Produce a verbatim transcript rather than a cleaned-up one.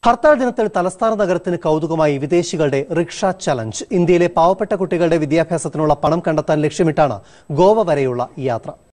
ഹർത്താൽ ദിനത്തിൽ തലസ്ഥാന നഗരത്തിന് കൗതുകമായി വിദേശികളുടെ റിക്ഷ ചലഞ്ച്. ഇന്ത്യയിലെ പാവപ്പെട്ട കുട്ടികളുടെ വിദ്യാഭ്യാസത്തിനുള്ള പണം കണ്ടെത്താൻ ലക്ഷ്യമിട്ടാണ് ഗോവ വരെയുള്ള യാത്ര.